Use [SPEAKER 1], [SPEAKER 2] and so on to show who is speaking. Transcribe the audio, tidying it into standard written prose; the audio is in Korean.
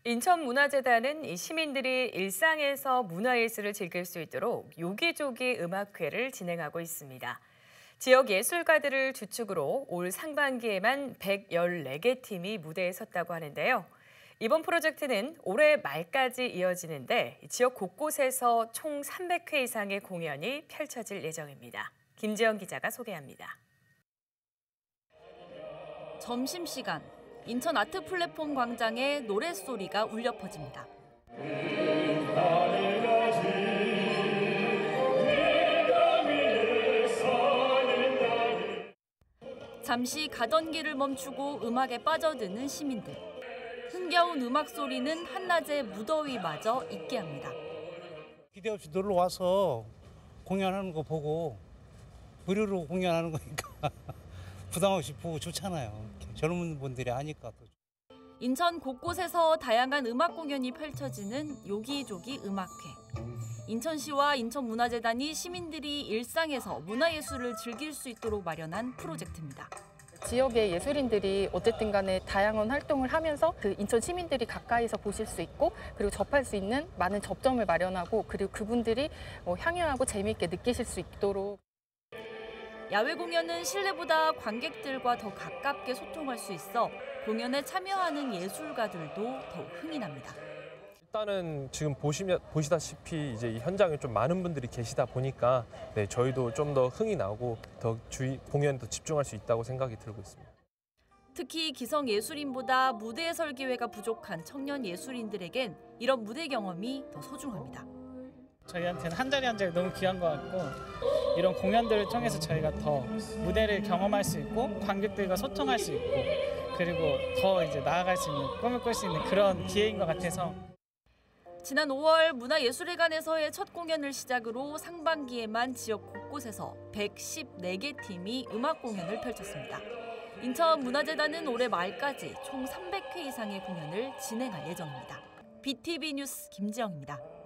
[SPEAKER 1] 인천문화재단은 이 시민들이 일상에서 문화예술을 즐길 수 있도록 요기조기 음악회를 진행하고 있습니다. 지역 예술가들을 주축으로 올 상반기에만 114개 팀이 무대에 섰다고 하는데요. 이번 프로젝트는 올해 말까지 이어지는데 지역 곳곳에서 총 300회 이상의 공연이 펼쳐질 예정입니다. 김지영 기자가 소개합니다.
[SPEAKER 2] 점심시간, 인천 아트 플랫폼 광장에 노랫소리가 울려 퍼집니다. 잠시 가던 길을 멈추고 음악에 빠져드는 시민들. 흥겨운 음악 소리는 한낮의 무더위마저 잊게 합니다.
[SPEAKER 3] 기대 없이 놀러 와서 공연하는 거 보고 무료로 공연하는 거니까 부담 없이 보고 좋잖아요. 젊은 분들이 하니까.
[SPEAKER 2] 인천 곳곳에서 다양한 음악 공연이 펼쳐지는 요기조기 음악회. 인천시와 인천문화재단이 시민들이 일상에서 문화예술을 즐길 수 있도록 마련한 프로젝트입니다.
[SPEAKER 4] 지역의 예술인들이 어쨌든 간에 다양한 활동을 하면서 그 인천 시민들이 가까이서 보실 수 있고 그리고 접할 수 있는 많은 접점을 마련하고 그리고 그분들이 향유하고 재미있게 느끼실 수 있도록.
[SPEAKER 2] 야외 공연은 실내보다 관객들과 더 가깝게 소통할 수 있어 공연에 참여하는 예술가들도 더욱 흥이 납니다.
[SPEAKER 5] 일단은 지금 보시다시피 이제 이 현장에 좀 많은 분들이 계시다 보니까 저희도 좀 더 흥이 나고 더 공연에 더 집중할 수 있다고 생각이 들고 있습니다.
[SPEAKER 2] 특히 기성 예술인보다 무대에 설 기회가 부족한 청년 예술인들에겐 이런 무대 경험이 더 소중합니다.
[SPEAKER 6] 저희한테는 한 자리 한 자리 너무 귀한 것 같고 이런 공연들을 통해서 저희가 더 무대를 경험할 수 있고 관객들과 소통할 수 있고 그리고 더 이제 나아갈 수 있는 꿈을 꿀 수 있는 그런 기회인 것 같아서.
[SPEAKER 2] 지난 5월 문화예술회관에서의 첫 공연을 시작으로 상반기에만 지역 곳곳에서 114개 팀이 음악 공연을 펼쳤습니다. 인천문화재단은 올해 말까지 총 300회 이상의 공연을 진행할 예정입니다. BTV 뉴스 김지영입니다.